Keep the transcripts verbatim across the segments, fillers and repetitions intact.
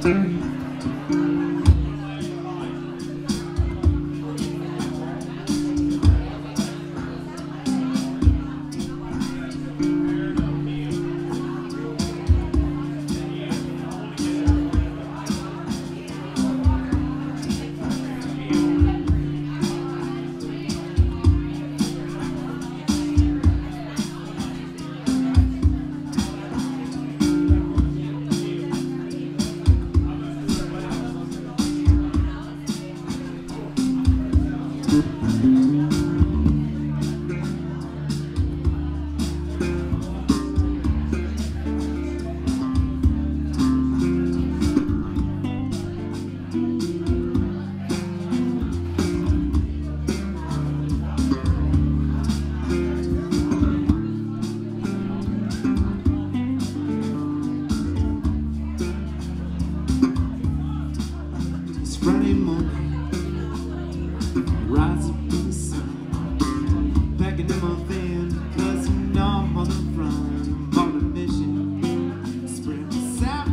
Friday morning, rise up in the sun, packing in my van, cause you know I'm on the run. I'm on a mission, spread this out.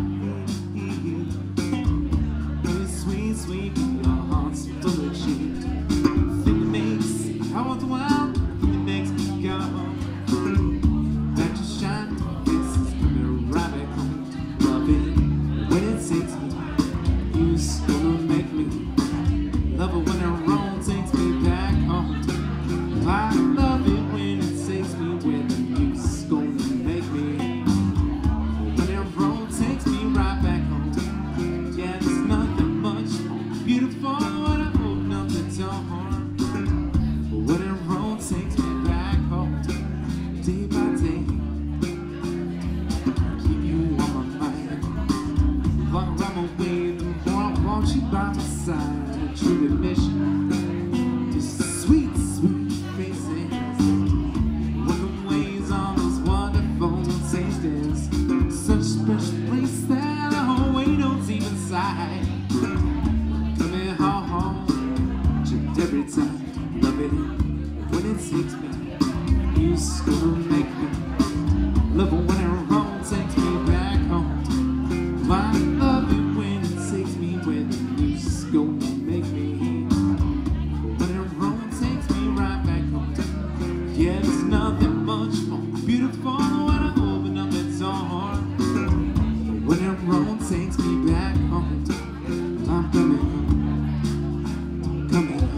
It's sweet, sweet, your heart's full of shit. Think it makes, I want the wild, think it makes me go. That you shine, faces coming right back home. Love it when it takes me. You's gonna make me love it when it wrong takes me back home. I love it when it takes me where the you's gonna make me. When it wrong takes me right back home. Yeah, there's nothing much more beautiful when I open up the door. When it wrong takes me back home, day by day. Keep you on my mind while I'm away. Want you by my side, a true admission. Just sweet, sweet faces, welcome ways on those wonderful tastes. Such a special place that I wait on deep inside. Coming home, just every time, love it when it takes me. You's gonna make me love it when it wrong takes me back home. I love it when it takes me where the you's gonna make me. When it wrong takes me right back home. Yeah, there's nothing much more beautiful when I open up the door. When it wrong takes me back home, I'm coming home, coming home.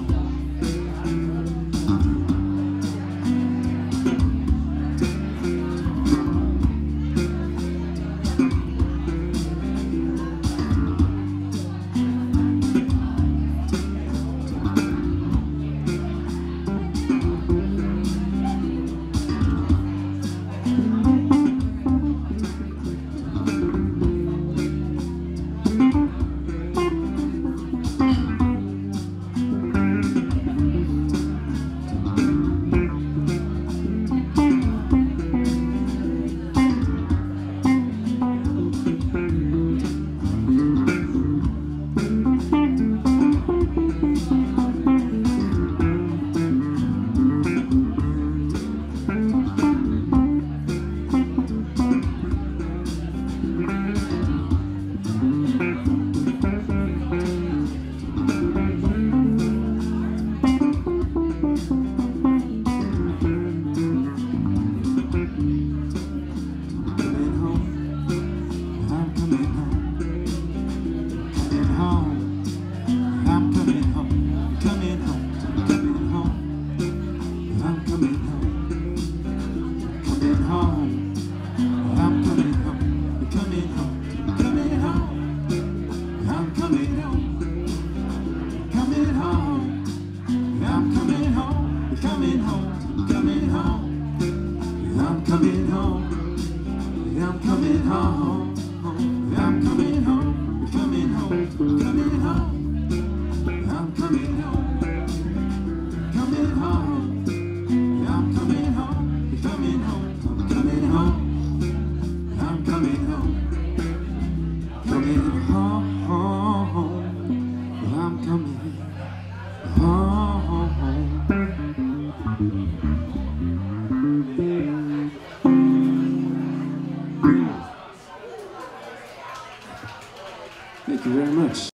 Thank you very much.